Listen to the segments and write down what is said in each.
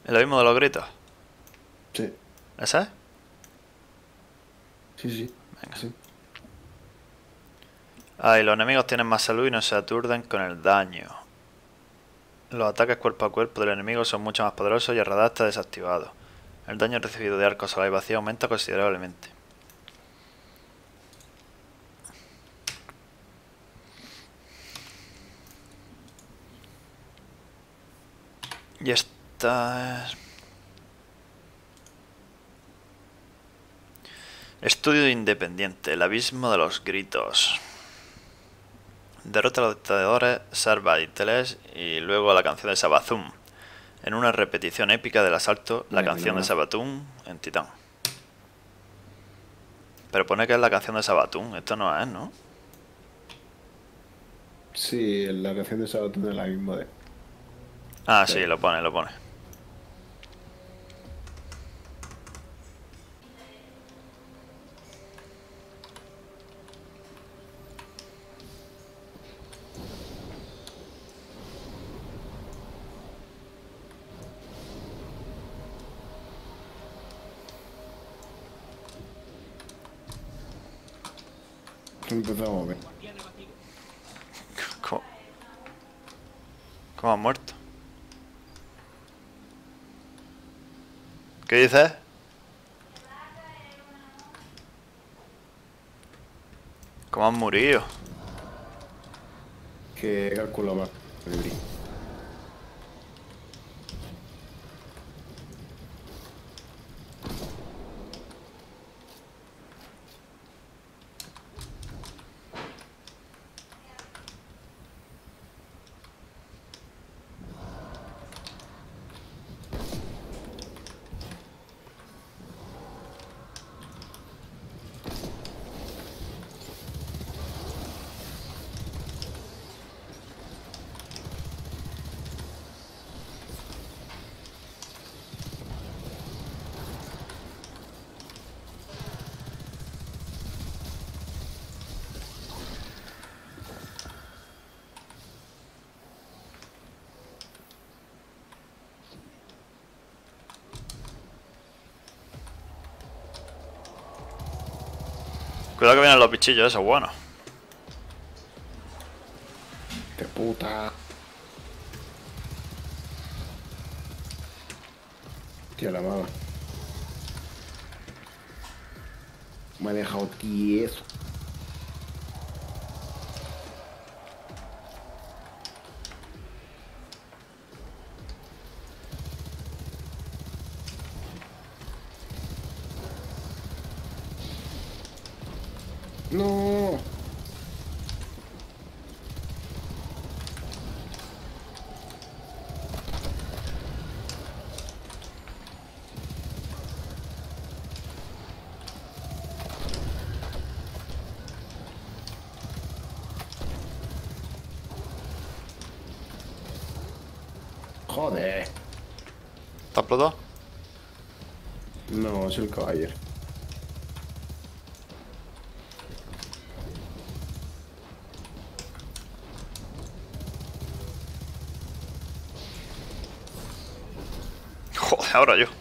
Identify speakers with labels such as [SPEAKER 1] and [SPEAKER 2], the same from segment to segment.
[SPEAKER 1] ¿El abismo de los gritos?
[SPEAKER 2] Sí,
[SPEAKER 1] ¿Ese es?
[SPEAKER 2] sí, sí.
[SPEAKER 1] Venga.
[SPEAKER 2] Sí.
[SPEAKER 1] Ah, y los enemigos tienen más salud y no se aturden con el daño. Los ataques cuerpo a cuerpo del enemigo son mucho más poderosos y el radar está desactivado. El daño recibido de arcos a la vacía aumenta considerablemente. Y esta es... Estudio independiente, el abismo de los gritos. Derrota a los dictadores Sarva y Teles y luego a la canción de Sabazum. En una repetición épica del asalto, la
[SPEAKER 2] Mira,
[SPEAKER 1] canción de
[SPEAKER 2] nada.
[SPEAKER 1] Sabatum en Titán. Pero pone que es la canción de Sabatum, esto no es, ¿no?
[SPEAKER 2] Sí, la canción de Sabaton es la misma de.
[SPEAKER 1] Ah, sí,
[SPEAKER 2] Pero,
[SPEAKER 1] lo pone, lo pone.
[SPEAKER 2] empezamos bien.
[SPEAKER 1] ¿Cómo, cómo ha muerto? ¿Qué dices? ¿Cómo han murido?
[SPEAKER 2] Que calculo más.
[SPEAKER 1] Cuidado que vienen los bichillos, eso es bueno.
[SPEAKER 2] ¡Qué puta! Tío, la mama. Me ha dejado tieso. ¡No! Joder.
[SPEAKER 1] ¿Está explotado?
[SPEAKER 2] No, es el caballero.
[SPEAKER 1] Joder, ahora yo.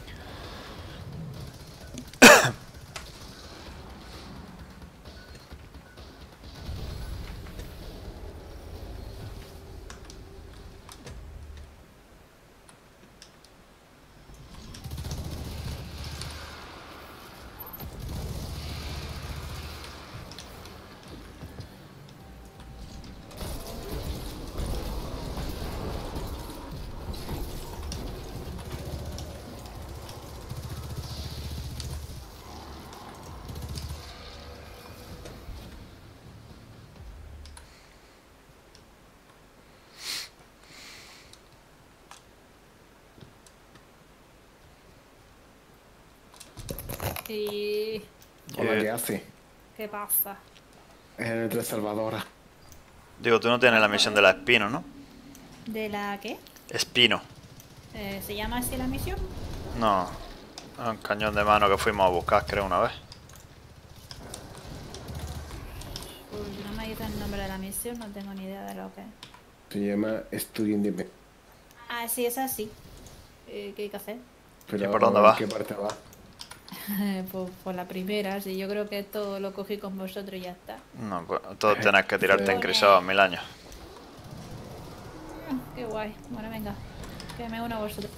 [SPEAKER 3] ¿Y
[SPEAKER 2] Hola, ¿qué hace?
[SPEAKER 3] qué pasa?
[SPEAKER 2] Es en el 3 Salvadora.
[SPEAKER 1] Digo, tú no tienes la misión de la Espino, ¿no?
[SPEAKER 3] ¿De la qué?
[SPEAKER 1] Espino.
[SPEAKER 3] ¿Se llama así la misión?
[SPEAKER 1] No. Un cañón de mano que fuimos a buscar, creo, una vez.
[SPEAKER 3] Pues no me dice el nombre de la misión, no tengo ni idea de lo que es.
[SPEAKER 2] Se llama Estudio Independiente.
[SPEAKER 3] Ah, sí, es así. ¿Qué hay que hacer?
[SPEAKER 2] Pero
[SPEAKER 1] ¿Y por dónde va?
[SPEAKER 2] ¿en qué parte va?
[SPEAKER 3] Pues por la primera, sí, yo creo que esto lo cogí con vosotros y ya está.
[SPEAKER 1] No, tú tienes que tirarte en
[SPEAKER 3] Pone-
[SPEAKER 1] Crisol 1000 años.
[SPEAKER 3] Qué guay. Bueno, venga, que me uno a vosotros.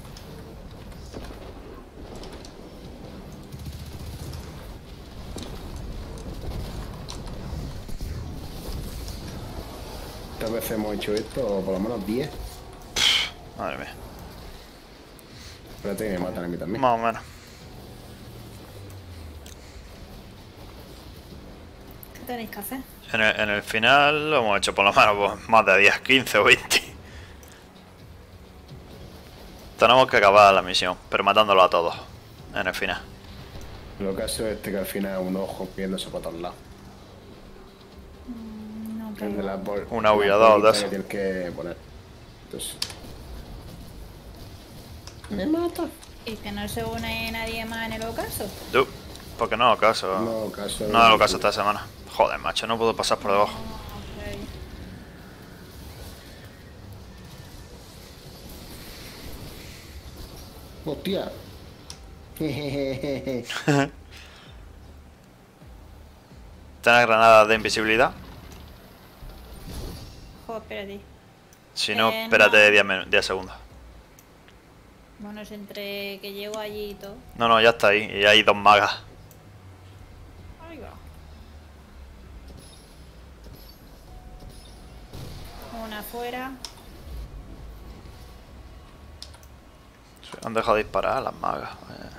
[SPEAKER 2] ¿Cuántas veces hemos hecho esto? O por lo menos 10.
[SPEAKER 1] Madre mía.
[SPEAKER 2] Espérate que me matan a mí también.
[SPEAKER 1] Más o menos.
[SPEAKER 3] ¿Qué tenéis que hacer?
[SPEAKER 1] En el final lo hemos hecho por lo menos pues, más de 10, 15 o 20. Tenemos que acabar la misión, pero matándolo a todos. En el final.
[SPEAKER 2] Lo que hace es que al final es un ojo viéndose por todos lados.
[SPEAKER 3] No,
[SPEAKER 2] El de las
[SPEAKER 1] Un aullador de
[SPEAKER 2] bolitas
[SPEAKER 1] eso.
[SPEAKER 2] que tienes que poner. Entonces. Me mata.
[SPEAKER 3] ¿Y que no se une nadie más en el ocaso?
[SPEAKER 1] Tú, porque no hago caso.
[SPEAKER 2] No, caso.
[SPEAKER 1] No hago caso esta semana. Joder, macho, no puedo pasar por debajo.
[SPEAKER 2] Hostia.
[SPEAKER 1] ¿Tienes granadas de invisibilidad?
[SPEAKER 3] Joder, espérate.
[SPEAKER 1] Si no,
[SPEAKER 3] No.
[SPEAKER 1] espérate 10 segundos.
[SPEAKER 3] Bueno, es entre que llego allí y todo.
[SPEAKER 1] No, ya está ahí. Y hay 2 magas.
[SPEAKER 3] Ahí va. Una afuera.
[SPEAKER 1] Han dejado de disparar a las magas.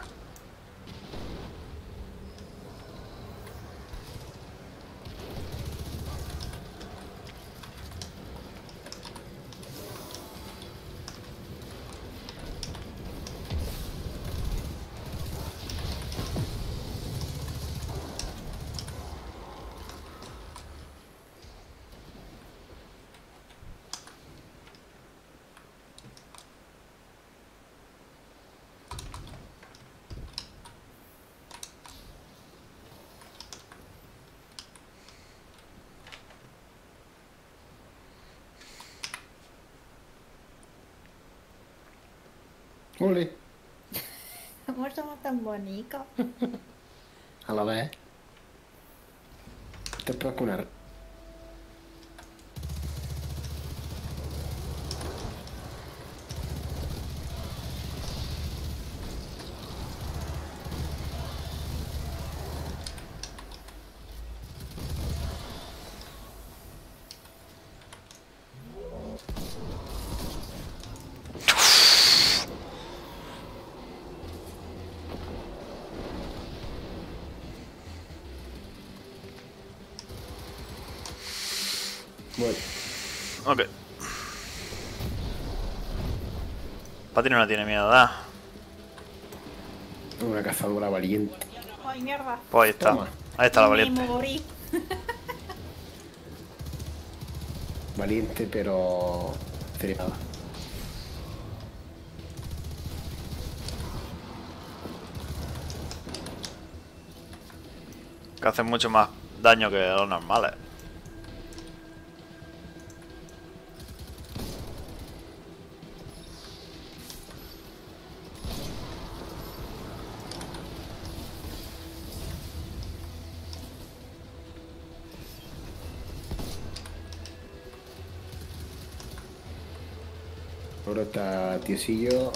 [SPEAKER 2] Ole.
[SPEAKER 3] ¿Cómo somos tan bonitos?
[SPEAKER 2] A la vez. Te puedes curar. Bueno,
[SPEAKER 1] Ok. Patri no tiene miedo, ¿da?
[SPEAKER 2] una cazadora valiente.
[SPEAKER 3] ¡Ay, mierda!
[SPEAKER 1] Pues ahí está.
[SPEAKER 2] Toma.
[SPEAKER 1] Ahí está la
[SPEAKER 3] Me
[SPEAKER 1] valiente.
[SPEAKER 3] morí.
[SPEAKER 2] Valiente, pero. Cerebada.
[SPEAKER 1] Que hacen mucho más daño que los normales.
[SPEAKER 2] Ahora está tiesillo.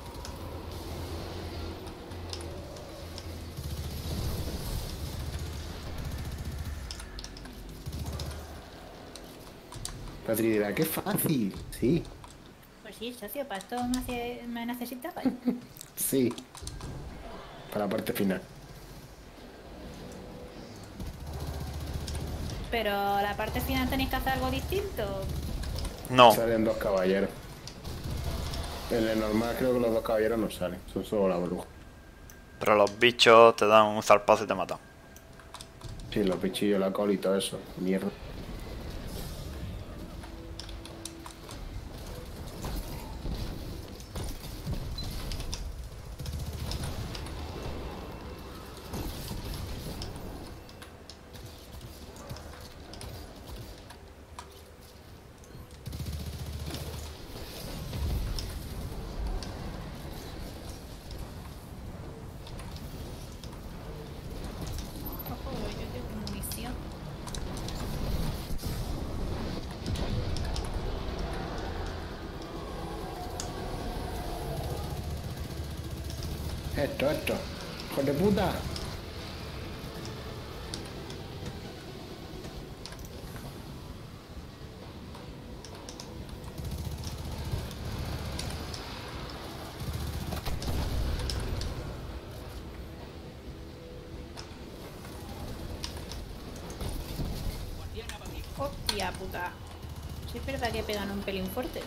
[SPEAKER 2] Patri dirá, qué fácil. Sí,
[SPEAKER 3] Pues sí, socio, para esto me necesitaba.
[SPEAKER 2] sí. Para la parte final.
[SPEAKER 3] Pero la parte final tenéis que hacer algo distinto.
[SPEAKER 1] No.
[SPEAKER 2] Salen 2 caballeros. En el normal creo que los 2 caballeros no salen. Son solo la bruja.
[SPEAKER 1] Pero los bichos te dan un zarpazo y te matan.
[SPEAKER 2] Sí, los bichillos, la cola y todo eso. Mierda. Esto. Hijo de puta.
[SPEAKER 3] Hostia puta. Sí es verdad que pegan un pelín fuerte.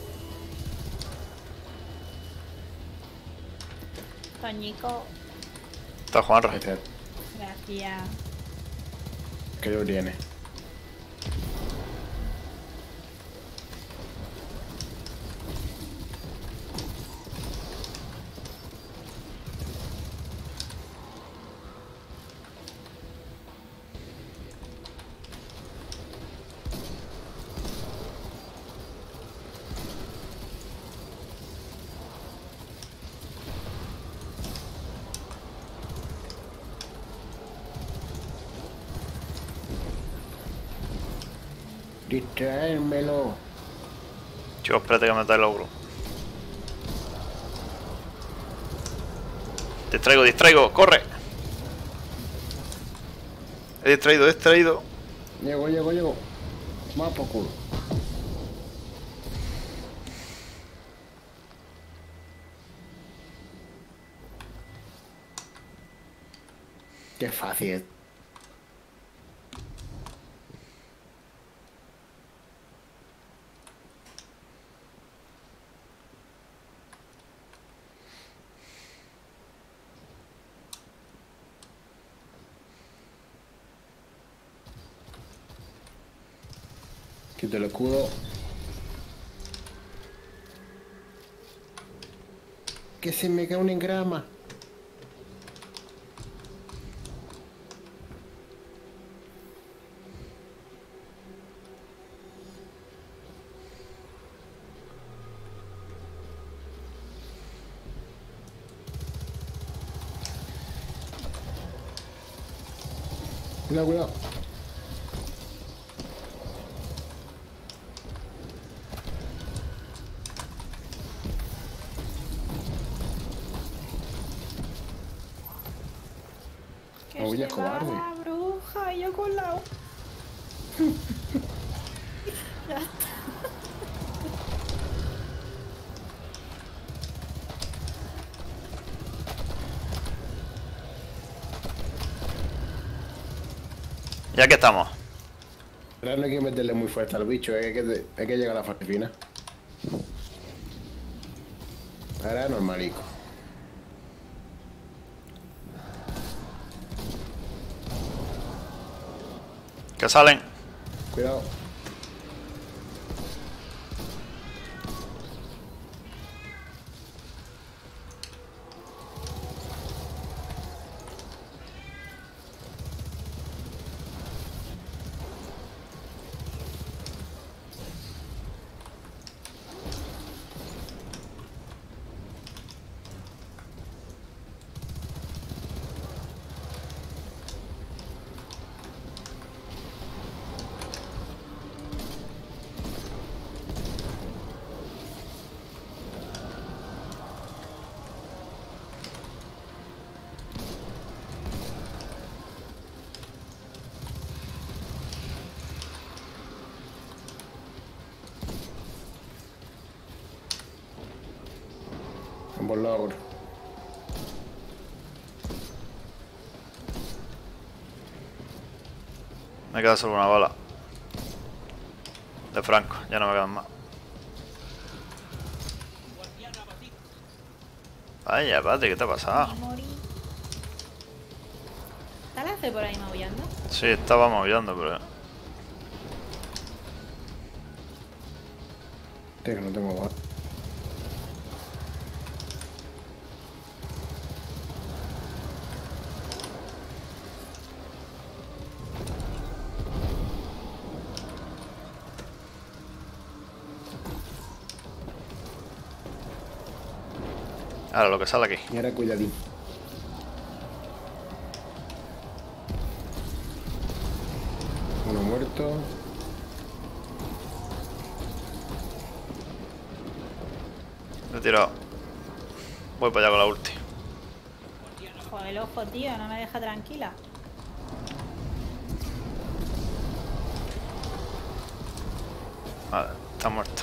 [SPEAKER 3] Toñico,
[SPEAKER 1] Está Juanra.
[SPEAKER 2] Este,
[SPEAKER 3] gracias.
[SPEAKER 2] que lo tiene. Distraérmelo.
[SPEAKER 1] Chicos, espérate que me meta el ogro. Distraigo, corre. He distraído.
[SPEAKER 2] Llego. Más por culo. Qué fácil. Quito el escudo. Que se me cae un engrama. Cuidado.
[SPEAKER 3] Que
[SPEAKER 2] Oye,
[SPEAKER 3] se
[SPEAKER 2] cobarde.
[SPEAKER 3] va la bruja y yo con la...
[SPEAKER 1] Ya que estamos.
[SPEAKER 2] Ahora no hay que meterle muy fuerte al bicho, hay que llegar a la fase final. Ahora normalico.
[SPEAKER 1] Que salen.
[SPEAKER 2] Cuidado. Ambos lados.
[SPEAKER 1] Me queda solo una bala. De Franco, ya no me quedan más. Vaya, Pati, ¿qué te ha pasado?
[SPEAKER 3] Me morí. ¿Está la C por ahí maullando?
[SPEAKER 1] Sí, estaba maullando, pero...
[SPEAKER 2] Que no tengo más.
[SPEAKER 1] Ahora lo que sale aquí.
[SPEAKER 2] Y ahora cuidadín. Uno muerto.
[SPEAKER 1] Me he tirado. Voy para allá con la ulti.
[SPEAKER 3] Joder, el ojo, tío, no me deja tranquila.
[SPEAKER 1] Vale, está muerto.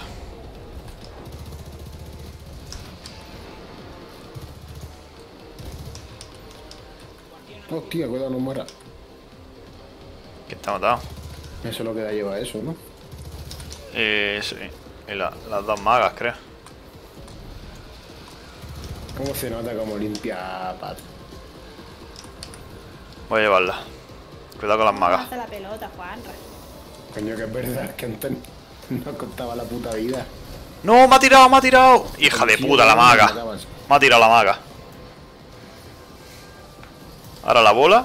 [SPEAKER 2] Hostia, cuidado, no muera.
[SPEAKER 1] Que está matado.
[SPEAKER 2] Eso es lo que da lleva eso, ¿no?
[SPEAKER 1] Sí. Y las dos magas, creo.
[SPEAKER 2] ¿Cómo se nota como limpia Pat?
[SPEAKER 1] Voy a llevarla. Cuidado con las
[SPEAKER 3] ¿Cómo
[SPEAKER 1] magas.
[SPEAKER 3] hace la pelota, Juanra?
[SPEAKER 2] Coño, que es verdad que antes no contaba la puta vida.
[SPEAKER 1] ¡No! ¡Me ha tirado! ¡Me ha tirado! ¡Hija de
[SPEAKER 2] Sí,
[SPEAKER 1] puta, la
[SPEAKER 2] me
[SPEAKER 1] maga!
[SPEAKER 2] matabas.
[SPEAKER 1] Me ha tirado la maga. Ahora la bola.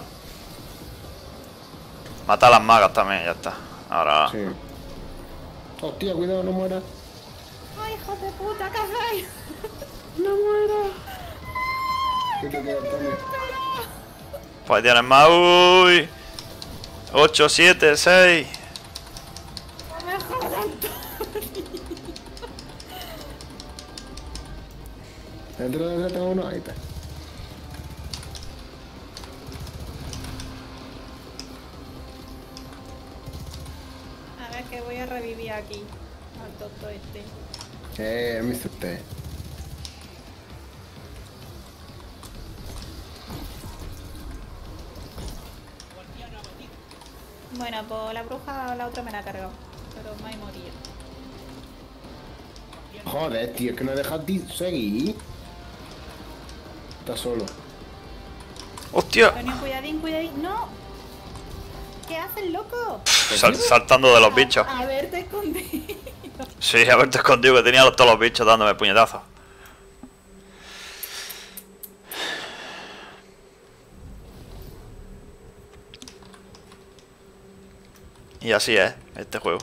[SPEAKER 1] Mata a las magas también, ya está. Ahora.
[SPEAKER 2] Sí. Hostia, cuidado, no muera.
[SPEAKER 3] ¡Ay, hijo de puta, qué hacéis!
[SPEAKER 2] No muera. ¿Qué te queda, Antonio?
[SPEAKER 1] Pues tienes más. ¡Uy! 8, 7, 6.
[SPEAKER 3] ¡No me jodan!
[SPEAKER 2] Dentro de tengo uno, ahí está.
[SPEAKER 3] A ver, que voy a revivir aquí. Al tonto este.
[SPEAKER 2] Me hizo usted.
[SPEAKER 3] Bueno, pues la bruja, la otra me la ha cargado. Pero me he morido.
[SPEAKER 2] Joder, tío, es que no dejas de seguir. Está solo.
[SPEAKER 1] ¡Hostia!
[SPEAKER 3] Antonio, cuidadín, cuidadín. ¡No! ¿Qué haces, loco?
[SPEAKER 1] Saltando de los bichos.
[SPEAKER 3] A verte escondido.
[SPEAKER 1] Sí, haberte escondido que tenía todos los bichos dándome puñetazos. Y así es este juego.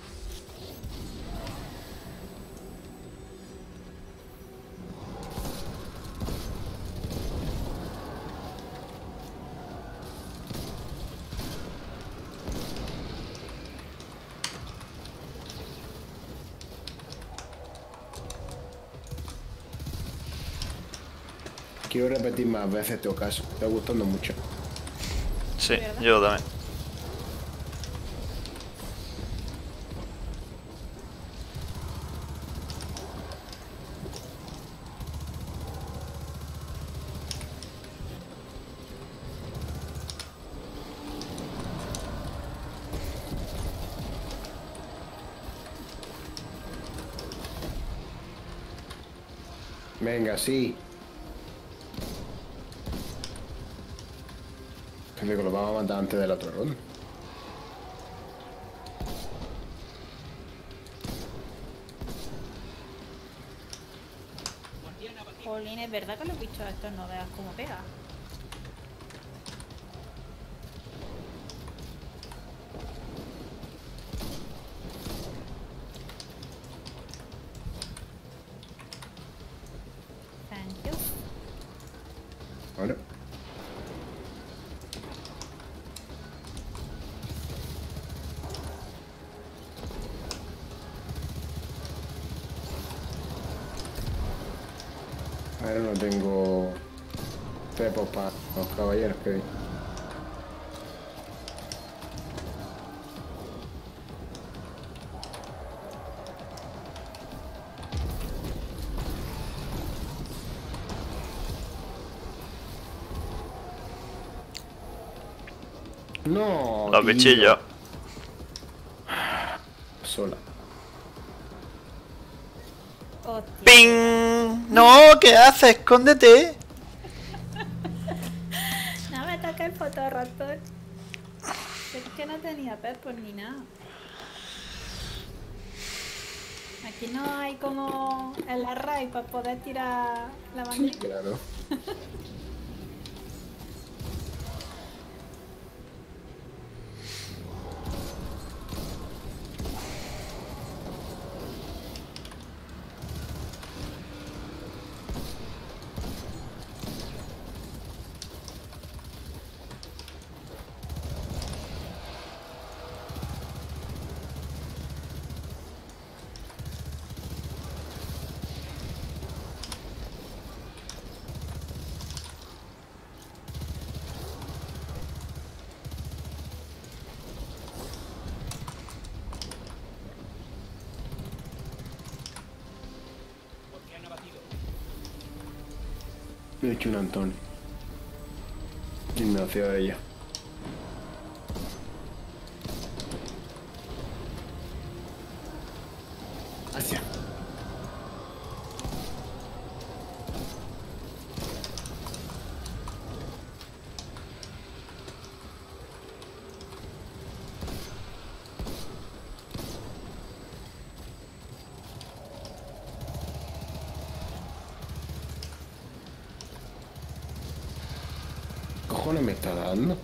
[SPEAKER 2] Quiero repetir más veces este ocaso. Me está gustando mucho.
[SPEAKER 1] Sí,
[SPEAKER 3] ¿Verdad?
[SPEAKER 1] yo también.
[SPEAKER 2] Venga, sí. Digo, lo vamos a matar antes del otro ronda.
[SPEAKER 3] Jolín, es verdad que los bichos estos no veas cómo pega. Thank you.
[SPEAKER 2] Bueno. Ahora no tengo pepos para los caballeros que vi. No,
[SPEAKER 1] Los
[SPEAKER 2] tío.
[SPEAKER 1] bichillos.
[SPEAKER 2] Sola.
[SPEAKER 3] Hostia.
[SPEAKER 1] ¡Ping! ¡No! ¿Qué haces? ¡Escóndete!
[SPEAKER 3] No me toca el fotorrotón. Es que no tenía pepos ni nada. Aquí no hay como el array para poder tirar la bandera.
[SPEAKER 2] Claro. Me he hecho un Antonio. Y me hacía de ella. Hacia. ¿Qué cojones me está dando?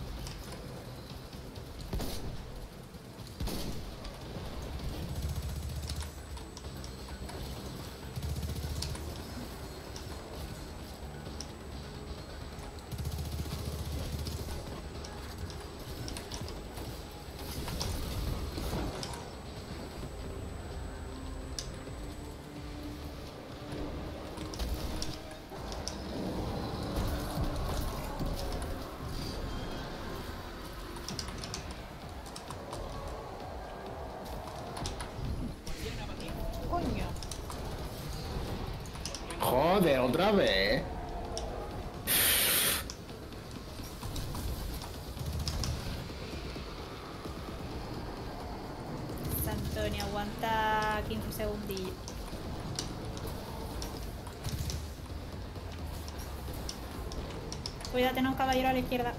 [SPEAKER 3] Coño.
[SPEAKER 2] Joder, otra vez.
[SPEAKER 3] Antonio, aguanta 15 segundillos. Cuídate, no, caballero a la izquierda.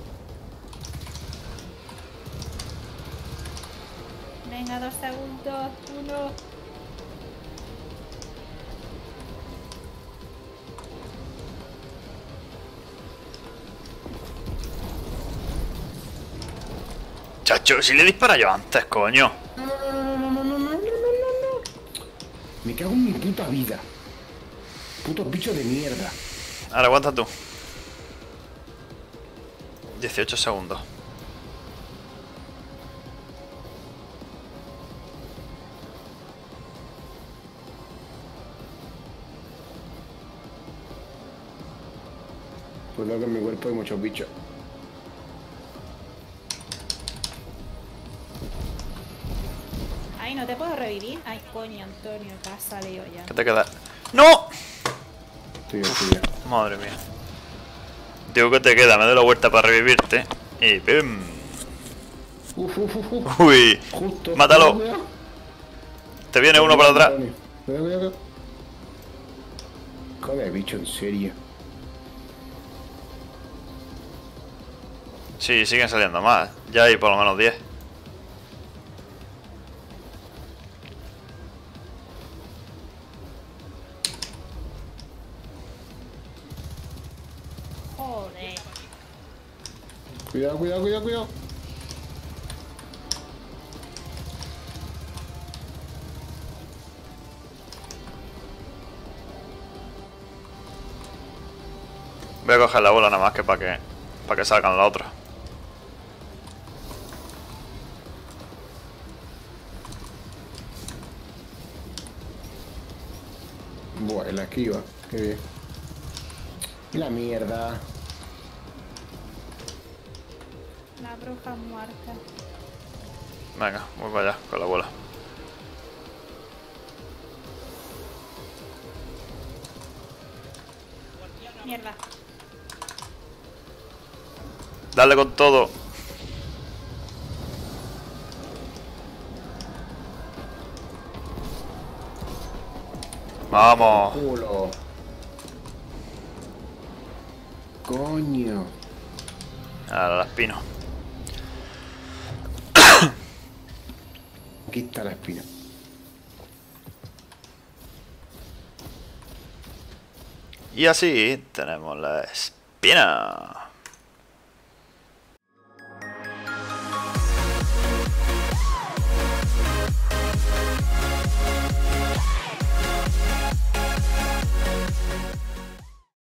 [SPEAKER 3] Venga, 2 segundos. 1.
[SPEAKER 1] Chacho, si le dispara yo antes, coño.
[SPEAKER 2] Me cago en mi puta vida. Puto bicho de mierda.
[SPEAKER 1] Ahora aguanta tú. 18 segundos.
[SPEAKER 2] Pues lo que en mi cuerpo hay muchos bichos.
[SPEAKER 3] Ay, no te puedo revivir. Ay, coño, Antonio, que has salido ya.
[SPEAKER 1] ¿Qué te queda? ¡No!
[SPEAKER 2] Estoy ya.
[SPEAKER 1] Madre mía. Digo que te queda, me doy la vuelta para revivirte. Y ¡pim!
[SPEAKER 2] Uf.
[SPEAKER 1] Uy,
[SPEAKER 2] Justo.
[SPEAKER 1] mátalo.
[SPEAKER 2] Cuidado.
[SPEAKER 1] Te viene uno para atrás.
[SPEAKER 2] Antonio. Cuidado. Joder, bicho, en serio.
[SPEAKER 1] Sí, siguen saliendo más. Ya hay por lo menos 10.
[SPEAKER 3] Joder.
[SPEAKER 2] Cuidado.
[SPEAKER 1] Voy a coger la bola nada más que para que salgan los otros.
[SPEAKER 2] Buah, la esquiva. Qué bien. La mierda.
[SPEAKER 3] La bruja muerta.
[SPEAKER 1] Venga, voy para allá con la bola.
[SPEAKER 3] Mierda.
[SPEAKER 1] Dale con todo. Vamos.
[SPEAKER 2] Culo. Coño.
[SPEAKER 1] Ahora la espino.
[SPEAKER 2] Aquí está la espina.
[SPEAKER 1] Y así tenemos la espina.